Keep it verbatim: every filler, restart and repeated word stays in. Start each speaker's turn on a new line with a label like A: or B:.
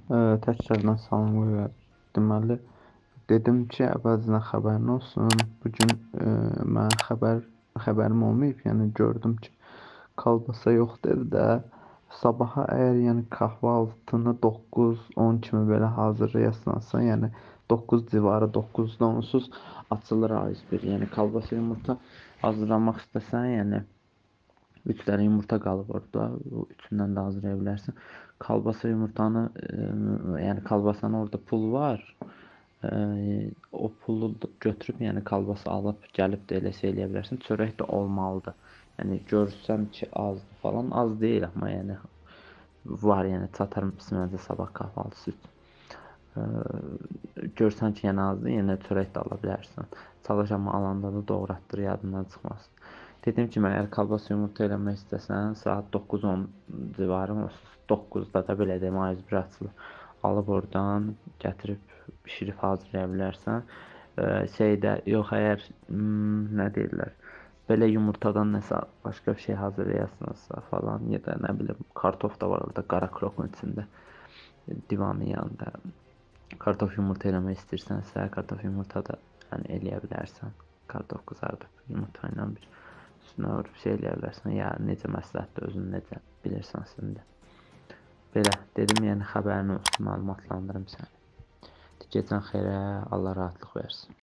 A: Ə, Təkrardan salamlayıram. Deməli, dedim ki, əvvəlcədən xəbərin olsun. Bu gün ə, mən xəbər xəbərim olmayıb. Yəni gördüm ki, kolbasa yoxdur evdə. Sabaha əgər yəni kahvaltını doqquz on kimi belə hazırlayasansa, yəni doqquz civarı, doqquzdan onsuz açılır A yüz bir. Yəni kolbasa yumurta hazırlamaq istəsən, yəni üç dənə yumurta qalıb orada. O üçündən də hazırlaya bilərsən. Kalbasa yumurtanı, e, yəni kalbasanın orada pul var. E, o pulu götürüb, yəni kalbasa alıb gəlib də elə şey eləyə bilərsən. Çörək də olmalıdır. Yəni görsən ki, azdır falan, az deyil amma yəni var, yəni çatar bizə sabah kahvaltısı üçün. E, görsən ki, yəni azdır, yenə çörək də ala bilərsən. Çalış amma alanda da doğratdır, yadından çıxmasın. Dedim ki, mən əgər kolbasa yumurta eləmək istəsən, saat doqquz on civarı, doqquzda da belə deyim, A yüz bir açılır. Alıb oradan gətirib bişirib hazırlaya bilərsən. E, şeydə yox, əgər hmm, nə deyirlər, belə yumurtadan nəsə başqa bir şey hazırlayasınızsa falan, ya da nə bilim kartof da var orada qara krokun içində, divanın yanında. Kartof yumurta eləmək istəyirsənsə, kartof yumurta da yəni eləyə bilərsən. Kartof qızardıb yumurta ilə bir üstünə vurub şey eləyə bilərsən. Ya necə məsləhətdir, özün necə bilirsən sən də. Belə dedim, yəni xəbərin olsun, məlumatlandırım səni. Gecən xeyrə, Allah rahatlıq versin.